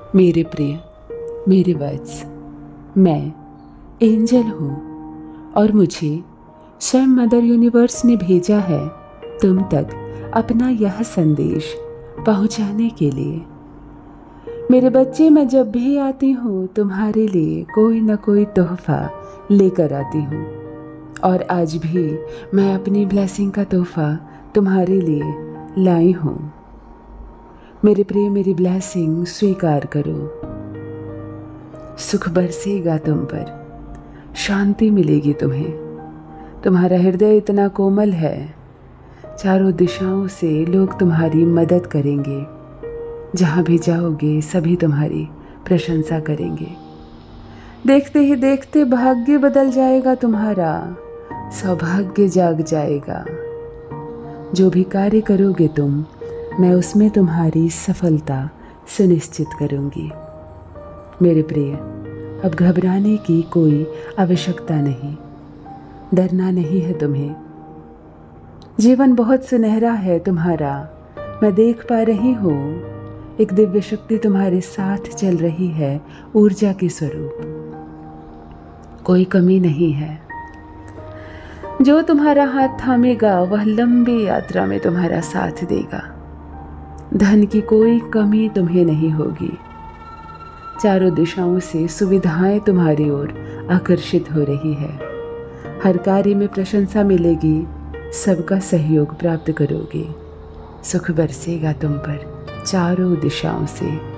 मेरे प्रिय, मेरे वत्स, मैं एंजल हूँ और मुझे स्वयं मदर यूनिवर्स ने भेजा है तुम तक अपना यह संदेश पहुँचाने के लिए। मेरे बच्चे, मैं जब भी आती हूँ तुम्हारे लिए कोई न कोई तोहफा लेकर आती हूँ और आज भी मैं अपनी ब्लेसिंग का तोहफा तुम्हारे लिए लाई हूँ। मेरे प्रिय, मेरी ब्लेसिंग स्वीकार करो। सुख बरसेगा तुम पर, शांति मिलेगी तुम्हें। तुम्हारा हृदय इतना कोमल है, चारों दिशाओं से लोग तुम्हारी मदद करेंगे। जहाँ भी जाओगे सभी तुम्हारी प्रशंसा करेंगे। देखते ही देखते भाग्य बदल जाएगा तुम्हारा, सौभाग्य जाग जाएगा। जो भी कार्य करोगे तुम, मैं उसमें तुम्हारी सफलता सुनिश्चित करूंगी। मेरे प्रिय, अब घबराने की कोई आवश्यकता नहीं, डरना नहीं है तुम्हें। जीवन बहुत सुनहरा है तुम्हारा, मैं देख पा रही हूँ। एक दिव्य शक्ति तुम्हारे साथ चल रही है, ऊर्जा के स्वरूप। कोई कमी नहीं है। जो तुम्हारा हाथ थामेगा वह लंबी यात्रा में तुम्हारा साथ देगा। धन की कोई कमी तुम्हें नहीं होगी। चारों दिशाओं से सुविधाएं तुम्हारी ओर आकर्षित हो रही है। हर कार्य में प्रशंसा मिलेगी, सबका सहयोग प्राप्त करोगे। सुख बरसेगा तुम पर चारों दिशाओं से।